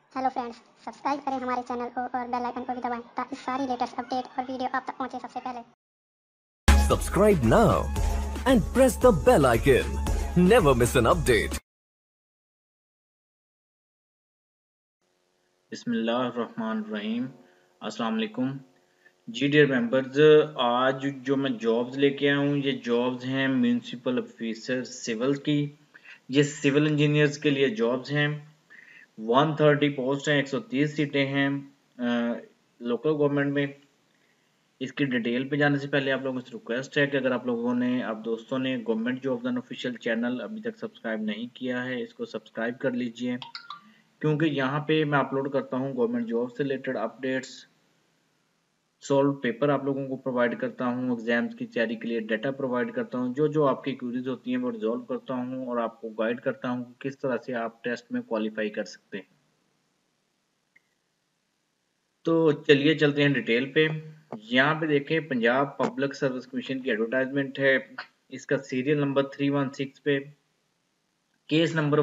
Hello friends, subscribe करें हमारे channel को और बेल आइकन को भी दबाएं ताकि सारी लेटेस्ट अपडेट और वीडियो आप तक पहुंचे सबसे पहले। Subscribe now and press the bell icon. Never miss an update. बिस्मिल्लाहिर्रहमानिर्रहीम। अस्सलाम वालेकुम जी डियर मेंबर्स। आज जो मैं जॉब्स लेके आया हूँ ये जॉब्स हैं म्यूनसिपल ऑफिसर सिविल की। ये सिविल इंजीनियर्स के लिए जॉब्स हैं। 130 पोस्ट हैं, 130 सीटें हैं लोकल गवर्नमेंट में। इसकी डिटेल पे जाने से पहले आप लोगों से रिक्वेस्ट है कि अगर आप लोगों ने आप दोस्तों ने government jobs and official channel अभी तक सब्सक्राइब नहीं किया है, इसको सब्सक्राइब कर लीजिए, क्योंकि यहाँ पे मैं अपलोड करता हूँ गवर्नमेंट जॉब से रिलेटेड अपडेट्स, सॉल्व पेपर आप लोगों को प्रोवाइड करता हूँ, एग्जाम्स की तैयारी के लिए डाटा प्रोवाइड करता हूँ, जो आपकी क्वेरीज होती हैं वो रिजॉल्व करता हूँ और आपको गाइड करता हूँ कि किस तरह से आप टेस्ट में क्वालिफाई कर सकते हैं। तो चलिए चलते हैं डिटेल पे। यहाँ पे देखें, पंजाब पब्लिक सर्विस कमीशन की एडवर्टाइजमेंट है। इसका सीरियल नंबर 316 पे, case number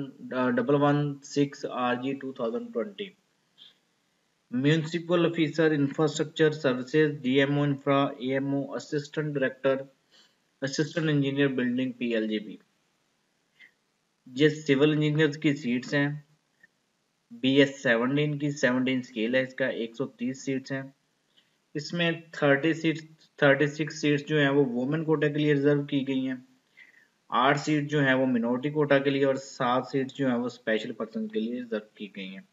1116 RG 2020। Municipal officer infrastructure services, DMO infra, AMO, assistant director, assistant engineer building, PLGB। ये सिविल इंजीनियर्स की सीट्स हैं। BS 17 की 17 स्केल है इसका, 130 सीट्स हैं। इसमें 36 सीट्स जो हैं वो वुमेन कोटा के लिए रिजर्व की गई हैं। 8 सीट जो हैं वो मिनोरिटी कोटा के लिए और 7 सीट जो हैं वो स्पेशल पर्सन के लिए रिजर्व की गई हैं।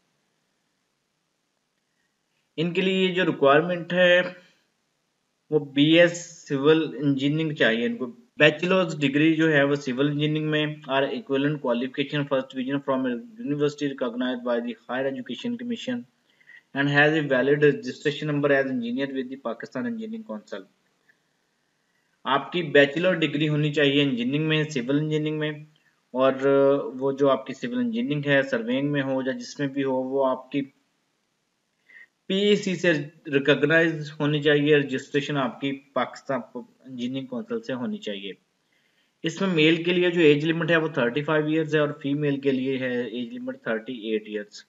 इनके लिए जो रिक्वायरमेंट है वो BS सिविल इंजीनियरिंग चाहिए इनको। बैचलर्स डिग्री जो है वो सिविल इंजीनियरिंग में और equivalent qualification first division from university recognised by the higher education commission and has a valid registration number as engineer with the Pakistan engineering council. आपकी bachelor degree होनी चाहिए इंजीनियरिंग में, civil engineering में, और वो जो आपकी सिविल इंजीनियरिंग है सर्वेइंग में हो या जिसमें भी हो वो आपकी PEC से रिकॉग्नाइज होनी चाहिए। रजिस्ट्रेशन आपकी पाकिस्तान इंजीनियरिंग काउंसिल से होनी चाहिए। इसमें मेल के लिए जो एज लिमिट है वो 35 इयर्स है और फीमेल के लिए है एज लिमिट 38 इयर्स।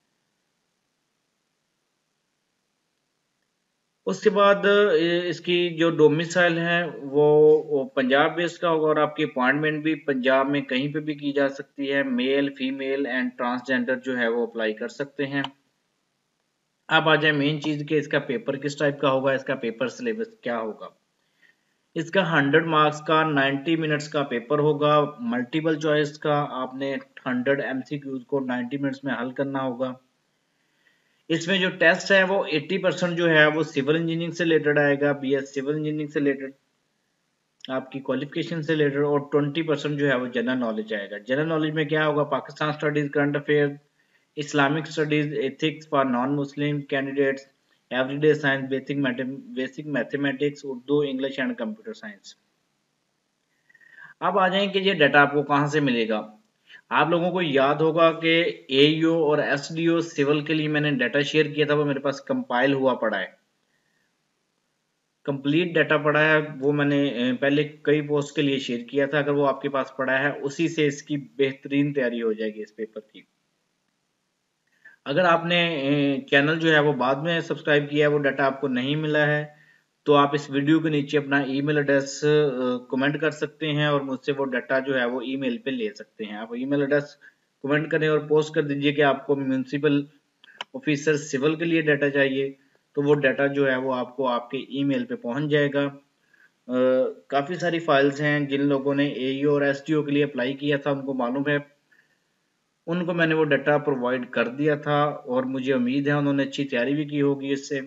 उसके बाद इसकी जो डोमिसाइल है वो पंजाब बेस्ड का होगा और आपकी अपॉइंटमेंट भी पंजाब में कहीं पे भी की जा सकती है। मेल, फीमेल एंड ट्रांसजेंडर जो है वो अप्लाई कर सकते हैं। अब आ जाए मेन चीज के इसका पेपर किस टाइप का होगा, इसका पेपर सिलेबस क्या होगा। इसका 100 मार्क्स का 90 मिनट्स का पेपर होगा। मल्टीपल चॉइस का आपने 100 MCQs को 90 मिनट्स में हल करना होगा। इसमें जो टेस्ट है वो 80% जो है वो सिविल इंजीनियरिंग से रिलेटेड आएगा, BS सिविल इंजीनियरिंग से रिलेटेड, आपकी क्वालिफिकेशन से रिलेटेड, और 20% जो है वो जनरल नॉलेज आएगा। जनरल नॉलेज में क्या होगा, Pakistan studies, current affair, Islamic studies, ethics for non Muslim candidates, everyday science, basic mathematics, Urdu, English and computer science. अब आ जाए कि ये डाटा आपको कहाँ से मिलेगा। आप लोगों को याद होगा कि AEO और SDO सिविल के लिए मैंने डाटा शेयर किया था, वो मेरे पास कंपाइल हुआ पड़ा है, कंप्लीट डाटा पड़ा है। वो मैंने पहले कई पोस्ट के लिए शेयर किया था। अगर वो आपके पास पड़ा है उसी से इसकी बेहतरीन तैयारी हो जाएगी इस पेपर की। अगर आपने चैनल जो है वो बाद में सब्सक्राइब किया है, वो डाटा आपको नहीं मिला है, तो आप इस वीडियो के नीचे अपना ईमेल एड्रेस कमेंट कर सकते हैं और मुझसे वो डाटा जो है वो ईमेल पे ले सकते हैं। आप ईमेल एड्रेस कमेंट करें और पोस्ट कर दीजिए कि आपको म्यूनसिपल ऑफिसर सिविल के लिए डाटा चाहिए, तो वो डाटा जो है वो आपको आपके ईमेल पे पहुंच जाएगा। काफ़ी सारी फाइल्स हैं। जिन लोगों ने AEO और SDO के लिए अप्लाई किया था उनको मालूम है, उनको मैंने वो डाटा प्रोवाइड कर दिया था और मुझे उम्मीद है उन्होंने अच्छी तैयारी भी की होगी इससे।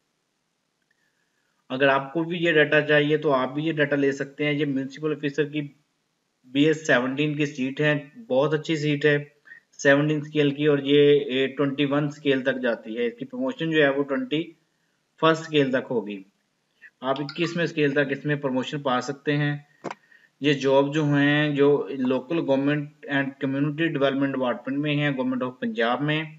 अगर आपको भी ये डाटा चाहिए तो आप भी ये डाटा ले सकते हैं। ये म्यूनसिपल ऑफिसर की BS 17 की सीट है, बहुत अच्छी सीट है 17 स्केल की, और ये 21 स्केल तक जाती है। इसकी प्रमोशन जो है वो 21 स्केल तक होगी। आप 21वें स्केल तक इसमें प्रमोशन पा सकते हैं। ये जॉब जो हैं जो local government and community development department में है, गवर्नमेंट ऑफ पंजाब में।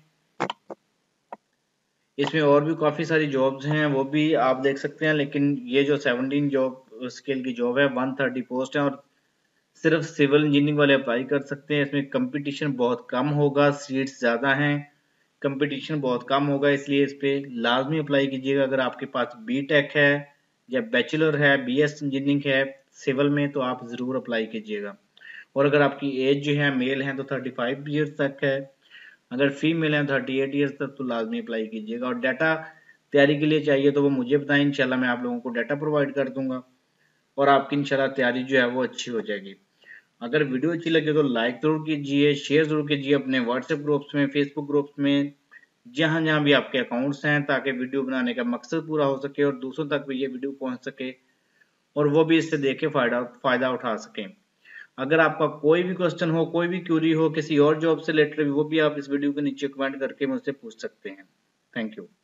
इसमें और भी काफ़ी सारी जॉब्स हैं, वो भी आप देख सकते हैं, लेकिन ये जो 17 जॉब स्केल की जॉब है 130 पोस्ट है और सिर्फ सिविल इंजीनियरिंग वाले अप्लाई कर सकते हैं। इसमें कंपटीशन बहुत कम होगा, सीट्स ज़्यादा हैं, कंपटीशन बहुत कम होगा, इसलिए इस पे लाजमी अप्लाई कीजिएगा। अगर आपके पास बीटेक है या बैचलर है, बीएस इंजीनियरिंग है सिविल में, तो आप ज़रूर अप्लाई कीजिएगा। और अगर आपकी एज जो है मेल है तो 35 ईयर्स तक है, अगर फीमेल है 38 ईयर्स तक, तो लाजमी अप्लाई कीजिएगा। और डाटा तैयारी के लिए चाहिए तो वो मुझे बताएं, इंशाल्लाह मैं आप लोगों को डाटा प्रोवाइड कर दूंगा और आपकी इंशाल्लाह तैयारी जो है वो अच्छी हो जाएगी। अगर वीडियो अच्छी लगे तो लाइक जरूर कीजिए, शेयर जरूर कीजिए अपने व्हाट्सएप ग्रुप्स में, फेसबुक ग्रुप्स में, जहां जहां भी आपके अकाउंट्स हैं, ताकि वीडियो बनाने का मकसद पूरा हो सके और दूसरों तक भी ये वीडियो पहुंच सके और वो भी इससे देख के फायदा उठा सकें। अगर आपका कोई भी क्वेश्चन हो, कोई भी क्यूरी हो किसी और जॉब से रिलेटेड, वो भी आप इस वीडियो के नीचे कमेंट करके मुझसे पूछ सकते हैं। Thank you.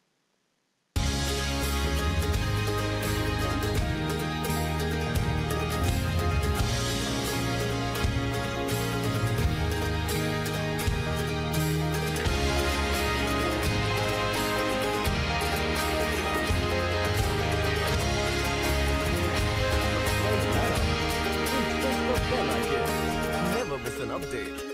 Never miss an update.